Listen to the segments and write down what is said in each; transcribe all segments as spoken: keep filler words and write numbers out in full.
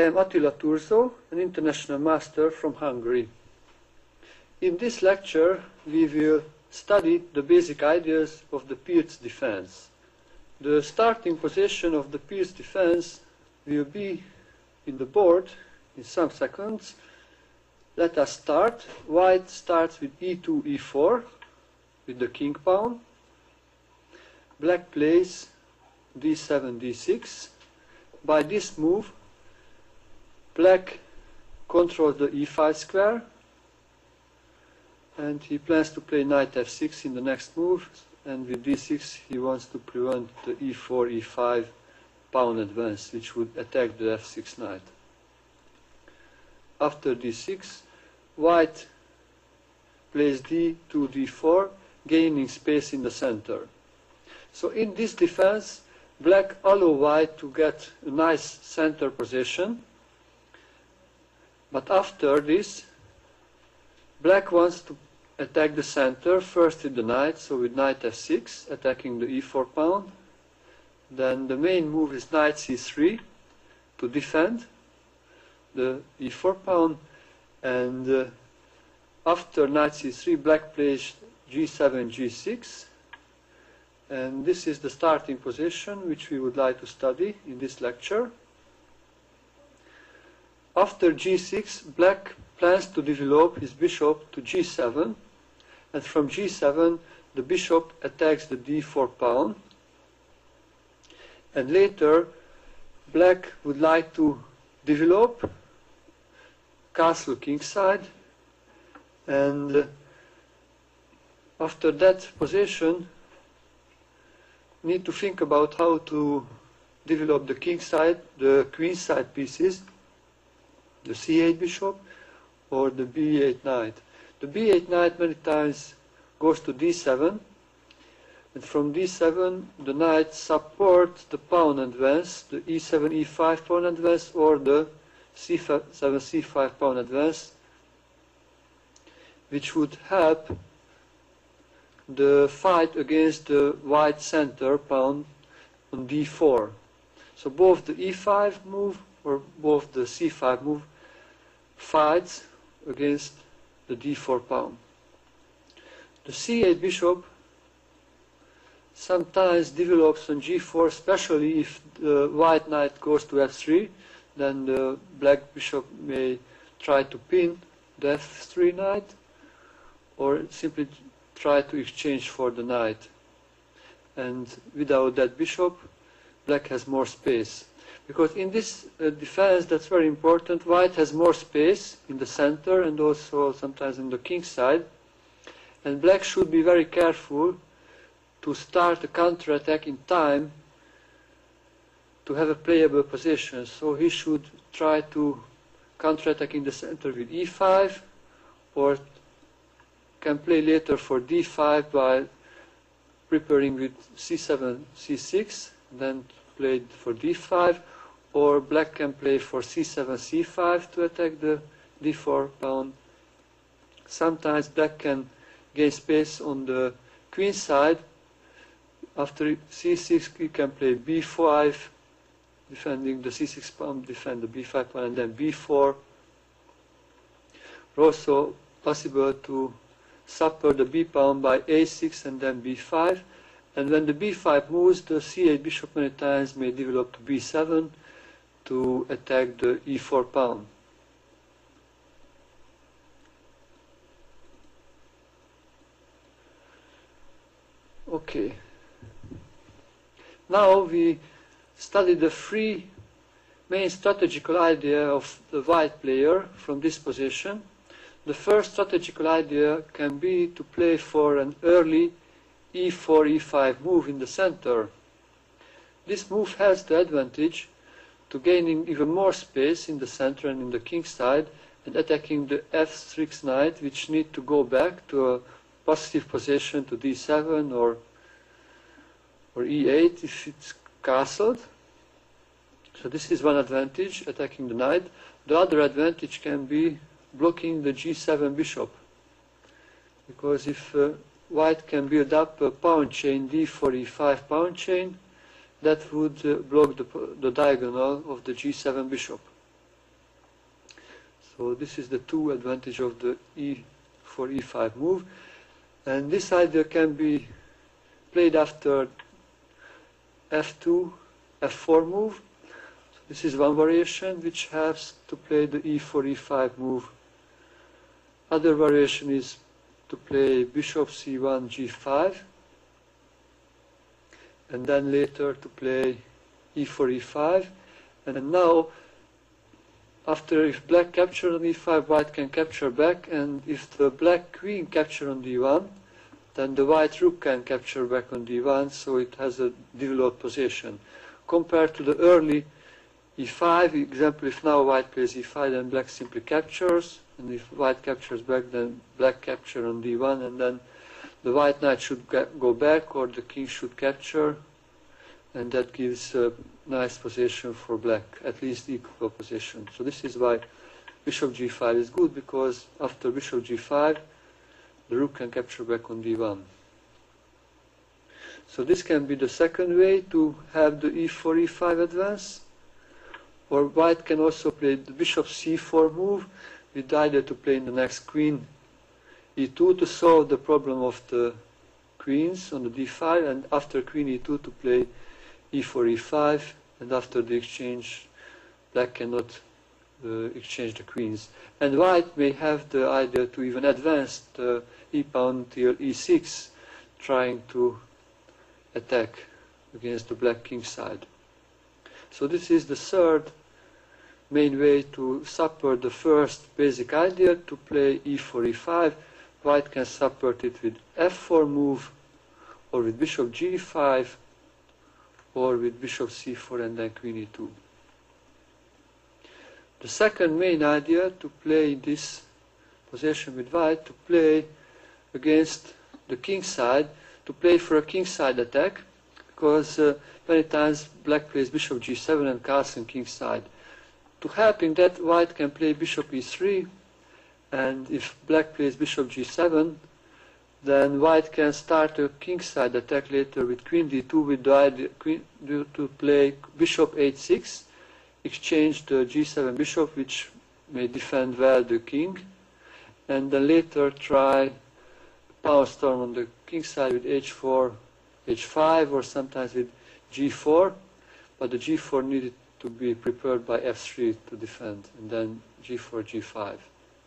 am Attila Turzo, an international master from Hungary. In this lecture, we will study the basic ideas of the Pirc defense. The starting position of the Pirc defense will be in the board in some seconds. Let us start. White starts with e two, e four, with the king pawn. Black plays d seven, d six. By this move, Black controls the e five square, and he plans to play knight f six in the next move, and with d six he wants to prevent the e four, e five pawn advance, which would attack the f six knight. After d six, White plays d two, d four, gaining space in the center. So in this defense, Black allows White to get a nice center position, but after this, Black wants to attack the center, first with the knight, so with knight f six, attacking the e four pawn. Then the main move is knight c three to defend the e four pawn, and uh, after knight c three, Black plays g seven, g six, and this is the starting position which we would like to study in this lecture. After g six, Black plans to develop his bishop to g seven, and from g seven the bishop attacks the d four pawn, and later Black would like to develop castle kingside, and uh, after that position need to think about how to develop the kingside, the queenside pieces, the c eight bishop or the b eight knight. The b eight knight many times goes to d seven, and from d seven the knight supports the pawn advance, the e seven, e five pawn advance, or the c seven, c five pawn advance, which would help the fight against the white center pawn on d four. So both the e five move or both the c five move fights against the d four pawn. The c eight bishop sometimes develops on g four, especially if the white knight goes to f three, then the black bishop may try to pin the f three knight, or simply try to exchange for the knight. And without that bishop, Black has more space. Because in this uh, defense, that's very important, White has more space in the center and also sometimes in the king side. And Black should be very careful to start a counterattack in time to have a playable position. So he should try to counterattack in the center with e five, or can play later for d five by preparing with c seven, c six, then played for d five, or Black can play for c seven, c five to attack the d four pawn. Sometimes Black can gain space on the queen side. After c six, he can play b five, defending the c six pawn, defend the b five pawn, and then b four. Also possible to support the b pawn by a six and then b five, and when the b five moves, the c eight bishop many times may develop to b seven to attack the e four pawn. Okay. Now we study the three main strategical idea of the white player from this position. The first strategical idea can be to play for an early e four, e five move in the center. This move has the advantage to gaining even more space in the center and in the king side, and attacking the f six knight, which need to go back to a positive position to d seven or, or e eight if it's castled. So this is one advantage, attacking the knight. The other advantage can be blocking the g seven bishop, because if uh, White can build up a pawn chain, d four, e five pawn chain, that would uh, block the, the diagonal of the g seven bishop. So this is the two advantage of the e four e five move. And this idea can be played after f two, f four move. So this is one variation which helps to play the e four e five move. Other variation is to play bishop c one g five, and then later to play e four e five. And now, after if black captures on e five, white can capture back, and if the black queen captures on d one, then the white rook can capture back on d one, so it has a developed position. Compared to the early e five, example, if now white plays e five, then black simply captures, and if white captures back, then black capture on d one, and then the white knight should go back, or the king should capture, and that gives a nice position for black, at least equal position. So this is why bishop g five is good, because after bishop g five, the rook can capture back on d one. So this can be the second way to have the e four e five advance. Or white can also play the bishop c four move, with the idea to play in the next queen e two to solve the problem of the queens on the d five, and after queen e two to play e four e five, and after the exchange, black cannot uh, exchange the queens. And white may have the idea to even advance the e pawn till e six, trying to attack against the black king side. So this is the third main way to support the first basic idea, to play e four e five. White can support it with f four move, or with bishop g five, or with bishop c four and then queen e two. The second main idea to play this position with white, to play against the king side, to play for a king side attack, because uh, many times black plays bishop g seven and castle king side. To help in that, white can play bishop e three, and if black plays bishop g seven, then white can start a king side attack later with queen d two, with the idea queen, to play bishop h six, exchange the g seven bishop, which may defend well the king, and then later try power storm on the king side with h four, h five, or sometimes with g four, but the g four needed to be prepared by f three to defend, and then g four, g five.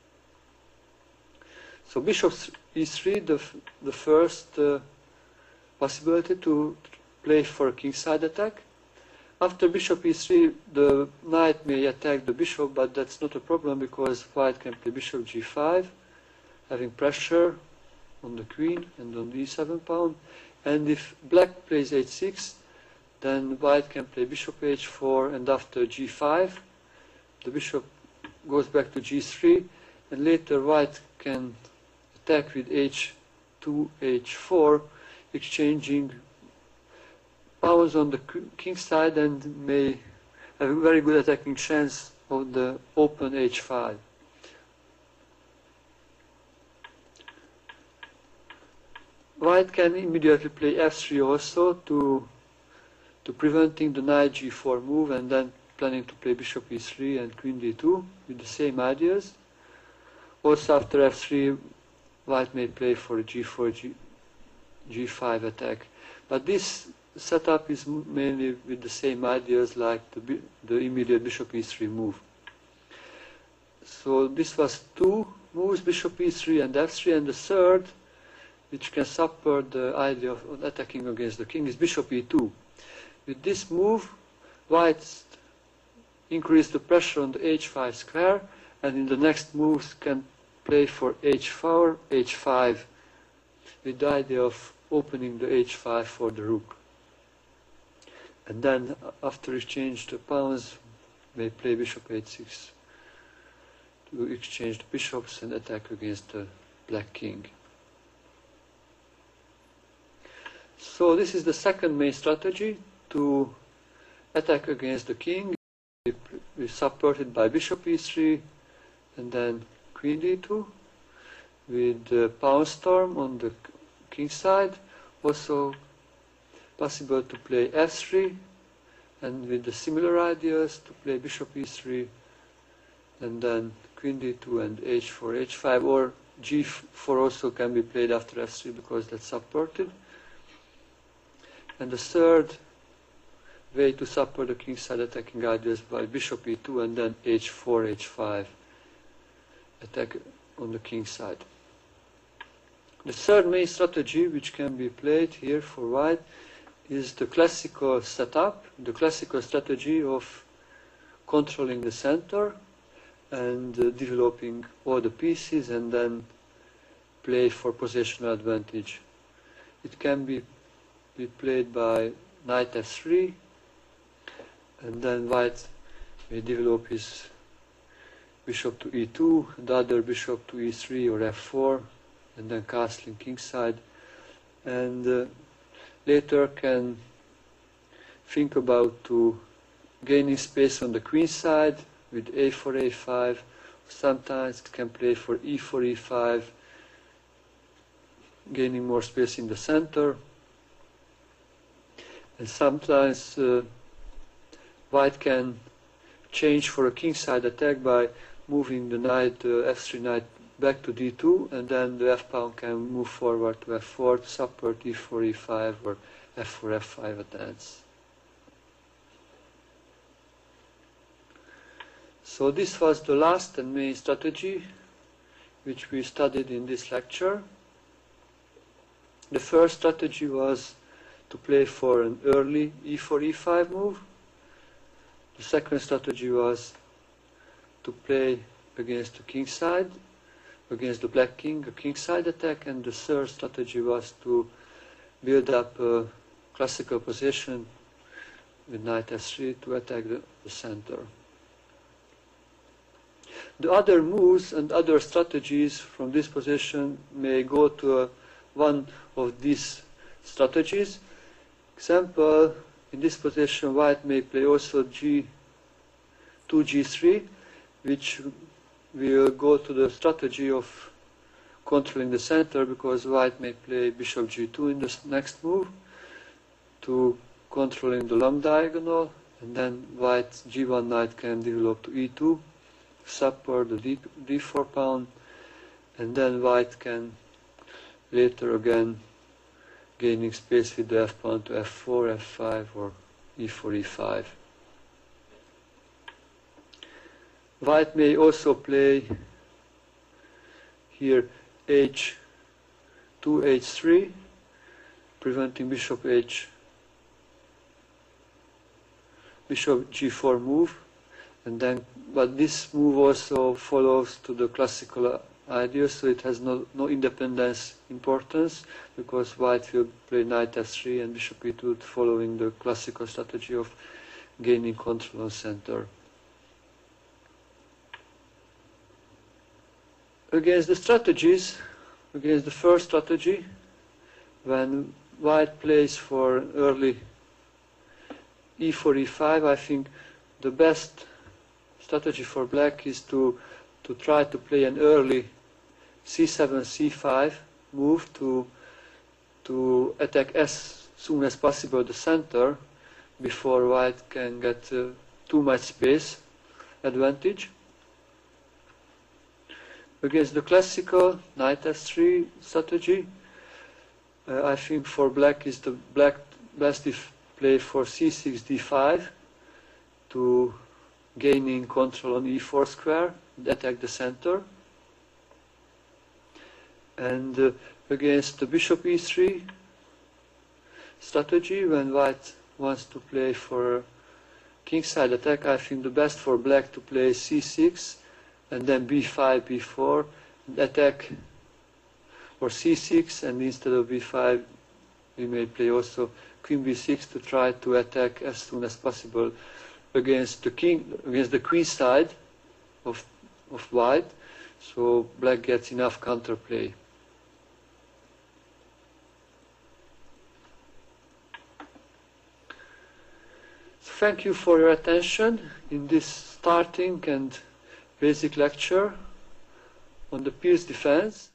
So bishop e three, the, the first uh, possibility to play for a king side attack. After bishop e three, the knight may attack the bishop, but that's not a problem, because white can play bishop g five, having pressure on the queen and on the e seven pawn. And if black plays h six, then white can play bishop h four, and after g five, the bishop goes back to g three, and later white can attack with h two, h four, exchanging pawns on the king side, and may have a very good attacking chance of the open h five. White can immediately play f three also to to preventing the knight g four move, and then planning to play bishop e three and queen d two with the same ideas. Also after f three, white may play for a g four, g, g5 attack. But this setup is mainly with the same ideas like the, the immediate bishop e three move. So this was two moves, bishop e three and f three, and the third, which can support the idea of attacking against the king, is bishop e two. With this move, white increase the pressure on the h five square, and in the next moves can play for h four, h five, with the idea of opening the h five for the rook. And then after exchange the pawns, may play bishop h six to exchange the bishops and attack against the black king. So this is the second main strategy, to attack against the king. We supported by bishop e three and then queen d two, with the pawn storm on the king side. Also possible to play f three, and with the similar ideas to play bishop e three and then queen d two and h four, h five, or g four also can be played after f three because that's supported. And the third way to support the kingside attacking idea is by bishop e two and then h four, h five attack on the king side. The third main strategy which can be played here for white is the classical setup, the classical strategy of controlling the center and uh, developing all the pieces and then play for positional advantage. It can be, be played by knight f three, and then white may develop his bishop to e two, the other bishop to e three or f four, and then castling kingside, and uh, later can think about to gaining space on the queen side with a four, a five. Sometimes it can play for e four, e five, gaining more space in the center. And sometimes uh, white can change for a kingside attack by moving the knight, uh, f three knight back to d two, and then the f pawn can move forward to f four to support e four, e five, or f four, f five attacks. So this was the last and main strategy which we studied in this lecture. The first strategy was to play for an early e four, e five move. The second strategy was to play against the king side, against the black king, a king side attack, and the third strategy was to build up a classical position with knight f three to attack the, the center. The other moves and other strategies from this position may go to a, one of these strategies. Example, in this position white may play also g two, g three, which will go to the strategy of controlling the center, because white may play bishop g two in the next move to controlling the long diagonal, and then white g one knight can develop to e two, support the d, d four pawn, and then white can later again gaining space with the f pawn to f four, f five, or e four, e five. White may also play here h two, h three, preventing bishop h, bishop g four move, and then, but this move also follows to the classical idea, so it has no, no independence importance, because white will play knight f three and bishop e two following the classical strategy of gaining control on center. Against the strategies, against the first strategy, when white plays for early e four, e five, I think the best strategy for black is to, to try to play an early c seven, c five move to, to attack as soon as possible the center before white can get uh, too much space advantage. Against the classical knight f three strategy, uh, I think for black is the black best if play for c six, d five to gaining control on e four square, attack the center. And uh, against the bishop e three strategy, when white wants to play for kingside attack, I think the best for black to play c six and then b five, b four, and attack, or c six, and instead of b five we may play also queen b six to try to attack as soon as possible against the king, against the queen side of, of white, so black gets enough counterplay. So thank you for your attention in this starting and basic lecture on the piece defense.